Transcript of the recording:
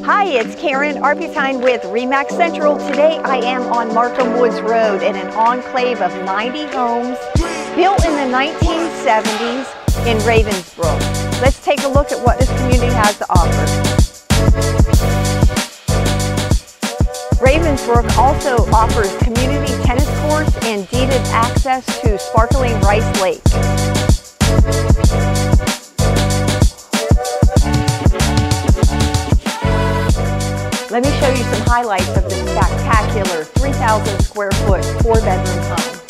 Hi, it's Karen Arpentine with Remax Central. Today I am on Markham Woods Road in an enclave of 90 homes built in the 1970s in Ravensbrook. Let's take a look at what this community has to offer. Ravensbrook also offers community tennis courts and deeded access to sparkling Rice Lake. Let me show you some highlights of this spectacular 3,000 square foot 4-bedroom home.